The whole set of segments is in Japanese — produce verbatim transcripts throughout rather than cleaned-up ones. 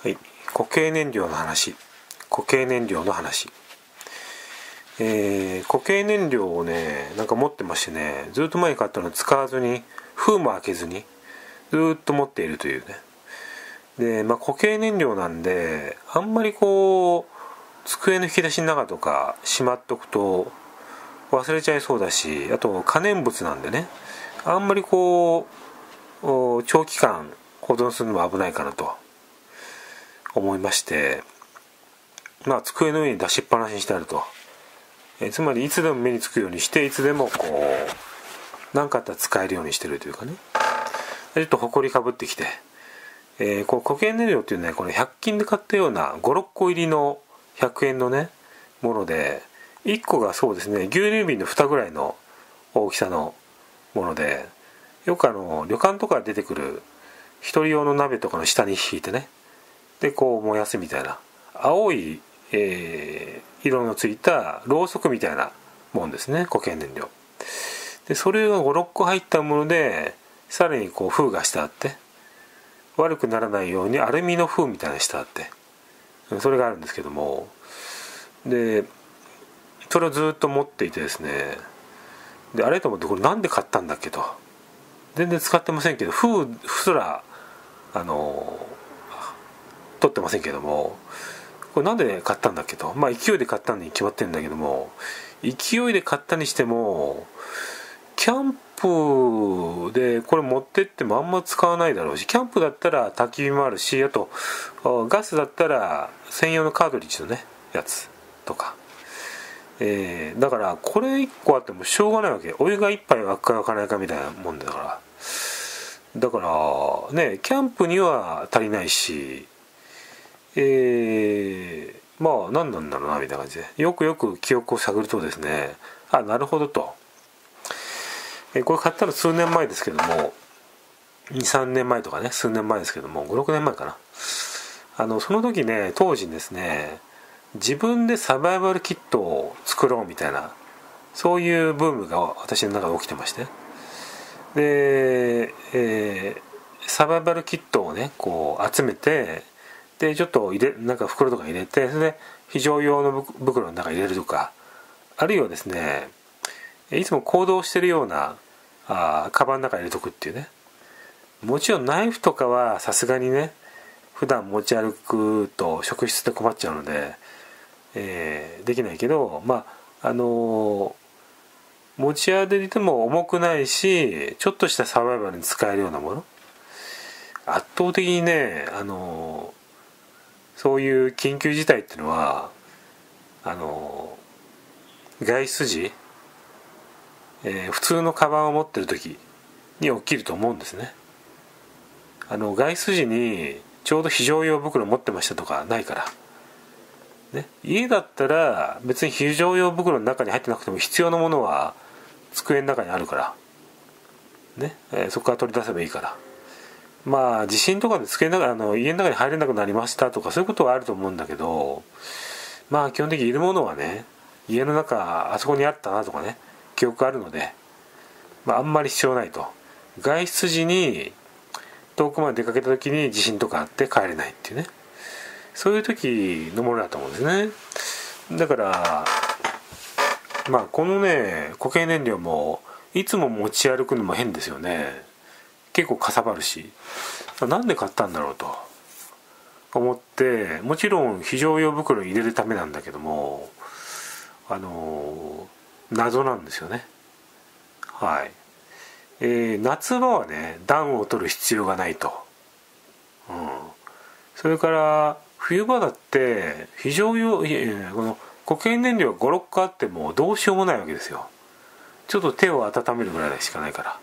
はい、固形燃料の話固形燃料の話えー、固形燃料をねなんか持ってましてね、ずっと前に買ったの使わずに封も開けずにずっと持っているというね。で、まあ、固形燃料なんであんまりこう机の引き出しの中とかしまっとくと忘れちゃいそうだし、あと可燃物なんでね、あんまりこう長期間保存するのも危ないかなと思いまして、まあ机の上に出しっぱなしにしてあると、えつまりいつでも目につくようにして、いつでもこう何かあったら使えるようにしてるというかね。ちょっとほこりかぶってきて、えー、こう固形燃料っていうのはこれひゃく均で買ったようなごろっこ入りのひゃくえんのねもので、いっこがそうですね牛乳瓶の蓋ぐらいの大きさのもので、よくあの旅館とか出てくる一人用の鍋とかの下に引いてね、でこう燃やすみたいな青い、えー、色のついたろうそくみたいなもんですね、固形燃料で。それがごろっこ入ったもので、さらにこう封がしてあって、悪くならないようにアルミの封みたいなのしてあって、それがあるんですけども、でそれをずっと持っていてですね、であれと思って、これなんで買ったんだっけと、全然使ってませんけど、封すらあの取ってませんけども、これなんで買ったんだっけと、まあ勢いで買ったに決まってるんだけども、勢いで買ったにしてもキャンプでこれ持ってってもあんま使わないだろうし、キャンプだったら焚き火もあるし、あとガスだったら専用のカートリッジのねやつとか、えー、だからこれいっこあってもしょうがないわけ。お湯がいっぱい沸くか沸かないかみたいなもんだから、だからねキャンプには足りないし、えー、まあ何なんだろうなみたいな感じで、よくよく記憶を探るとですね、あ、なるほどと。えこれ買ったの数年前ですけども、にさんねんまえとかね、数年前ですけども、ごろくねんまえかな。あのその時ね、当時ですね、自分でサバイバルキットを作ろうみたいな、そういうブームが私の中で起きてまして、で、えー、サバイバルキットをねこう集めて、でちょっと入れなんか袋とか入れて、それで非常用の袋の中に入れるとか、あるいはですねいつも行動してるようなあカバンの中に入れとくっていうね。もちろんナイフとかはさすがにね普段持ち歩くと職質で困っちゃうので、えー、できないけど、まああのー、持ち歩いても重くないし、ちょっとしたサバイバルに使えるようなもの、圧倒的にね、あのー、そういう緊急事態っていうのはあのー、外出時、えー、普通のカバンを持ってる時に起きると思うんですね。あの外出時にちょうど非常用袋持ってましたとかないからね。家だったら別に非常用袋の中に入ってなくても必要なものは机の中にあるからね、えー、そこから取り出せばいいから、まあ地震とかで机の中、あの家の中に入れなくなりましたとかそういうことはあると思うんだけど、まあ基本的にいるものはね家の中あそこにあったなとかね記憶あるので、まあ、あんまり必要ないと。外出時に遠くまで出かけた時に地震とかあって帰れないっていうね、そういう時のものだと思うんですね。だからまあこのね固形燃料もいつも持ち歩くのも変ですよね。結構かさばるし、なんで買ったんだろうと思って、もちろん非常用袋に入れるためなんだけども、あの謎なんですよね。はい。えー、夏場はね暖を取る必要がないと、うん、それから冬場だって非常用、いやいやこの固形燃料がごろっこあってもどうしようもないわけですよ。ちょっと手を温めるぐらいしかないから。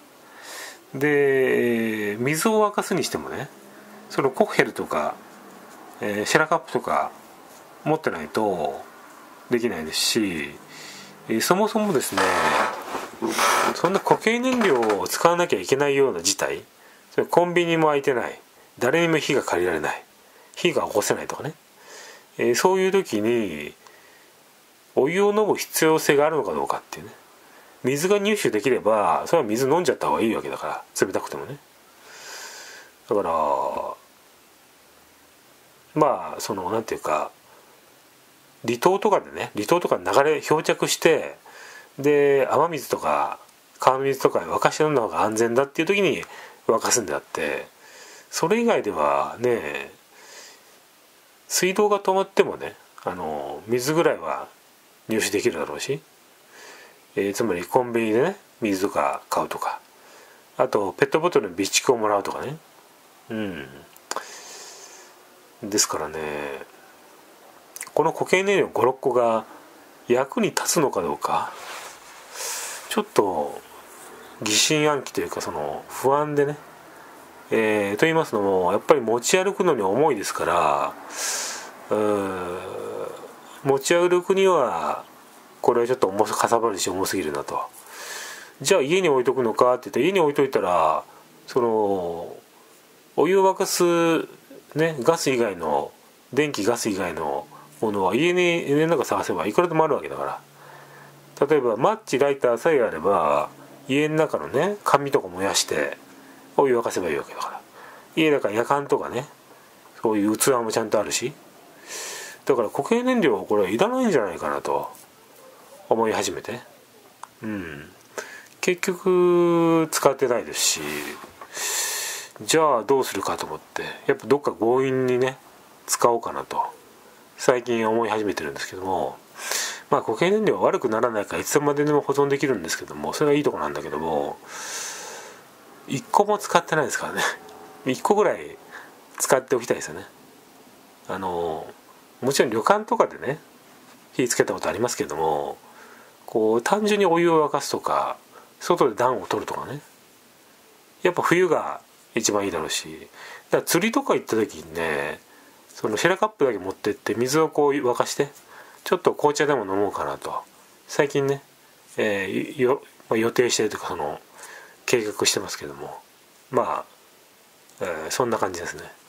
で水を沸かすにしてもね、そのコッヘルとか、えー、シェラカップとか持ってないとできないですし、えー、そもそもですねそんな固形燃料を使わなきゃいけないような事態、それコンビニも空いてない、誰にも火が借りられない、火が起こせないとかね、えー、そういう時にお湯を飲む必要性があるのかどうかっていうね。水が入手できればそれは水飲んじゃった方がいいわけだから、冷たくてもね。だからまあそのなんていうか離島とかでね離島とか流れ漂着してで雨水とか川の水とか沸かして飲んだ方が安全だっていう時に沸かすんであって、それ以外ではね水道が止まってもねあの水ぐらいは入手できるだろうし、えー、つまりコンビニでね水とか買うとか、あとペットボトルの備蓄をもらうとかね、うんですからねこの固形燃料ごろっこが役に立つのかどうかちょっと疑心暗鬼というかその不安でね、えー、と言いますのもやっぱり持ち歩くのに重いですから、うー持ち歩くにはこれはちょっと重さかさばるし重すぎるなと。じゃあ家に置いとくのかって言って家に置いといたらそのお湯を沸かすねガス以外の電気ガス以外のものは家に家の中探せばいくらでもあるわけだから、例えばマッチライターさえあれば家の中のね紙とか燃やしてお湯沸かせばいいわけだから、家だからやかんとかねそういう器もちゃんとあるし、だから固形燃料これはいらないんじゃないかなと思い始めて、うん結局使ってないですし、じゃあどうするかと思ってやっぱどっか強引にね使おうかなと最近思い始めてるんですけども、まあ固形燃料は悪くならないからいつまででも保存できるんですけども、それはいいとこなんだけどもいっこも使ってないですからねいっこぐらい使っておきたいですよね。あのもちろん旅館とかでね火つけたことありますけども、こう単純にお湯を沸かすとか外で暖を取るとかね、やっぱ冬が一番いいだろうし、だから釣りとか行った時にねそのシェラカップだけ持ってって水をこう沸かしてちょっと紅茶でも飲もうかなと最近ね、えー、よ予定してるというかその計画してますけども、まあ、えー、そんな感じですね。